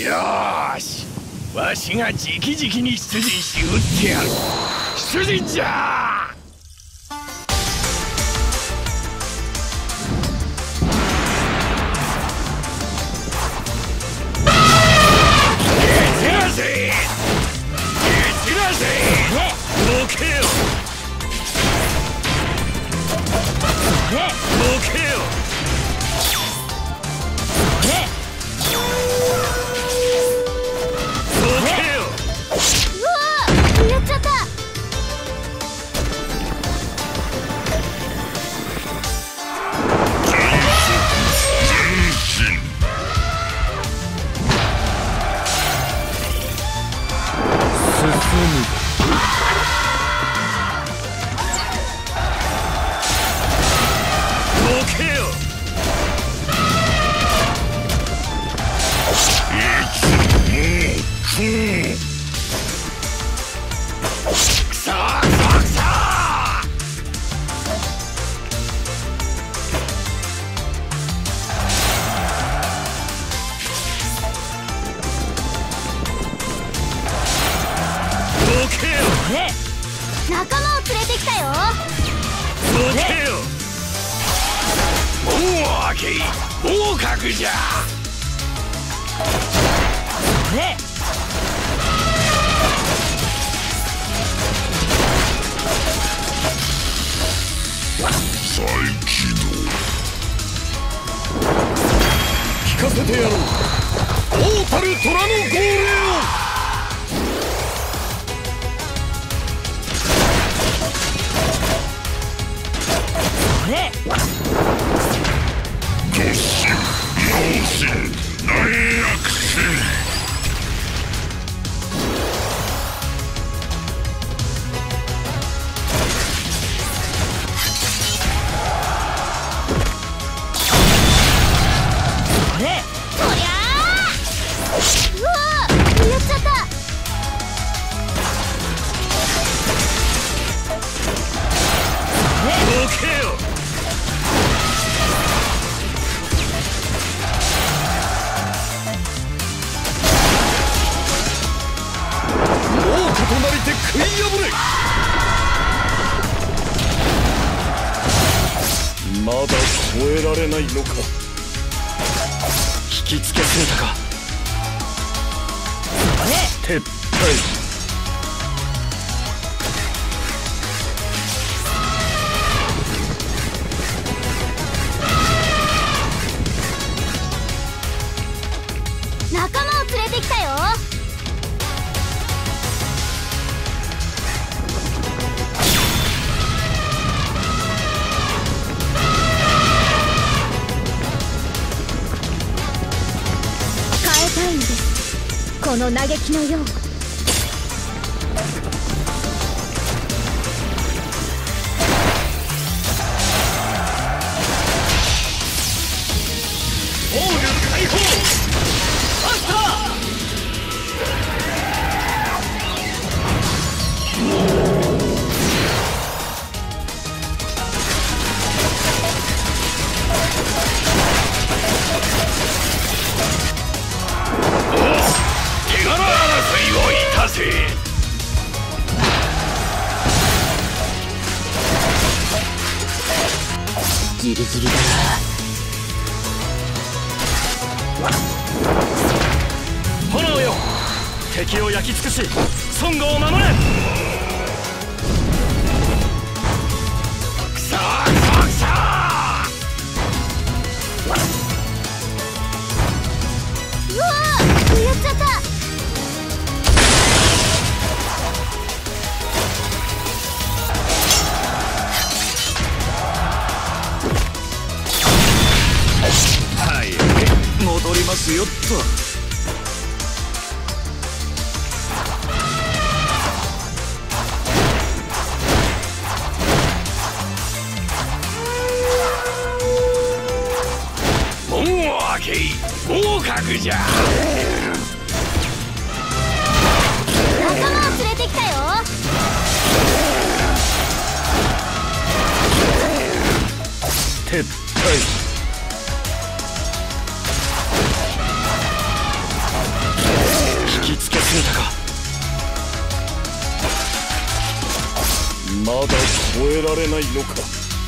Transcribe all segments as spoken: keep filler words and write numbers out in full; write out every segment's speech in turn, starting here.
よーし、わしが直々に出陣し撃ってやる。出陣じゃー。ゲチラぜゲチラぜどけよどけよ。 仲間を連れてきたよ。 どけよ。門を開けい。合格じゃ。 ね再起動。 聞かせてやろう。王たる虎の号令を。 突進、陽神、難悪心。 まだ超えられないのか。 引きつけすぎたか。 撤退。 仲間を連れてきたよ。この嘆きのよう。 防御解放。マスター。手柄争いをいたせ。 ギリギリだな。炎よ、敵を焼き尽くし孫悟を守れ。 くそーくそくそー。 うわー、やっちゃった。 はい、戻りますよっと。門を開けい。合格じゃ。 仲間を連れてきたよ。 撤退。 まだ超えられないのか。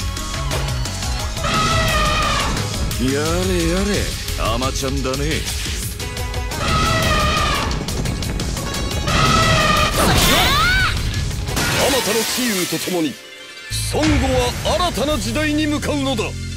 やれやれ、アマちゃんだね。 あまたの杞憂とともに孫悟は新たな時代に向かうのだ。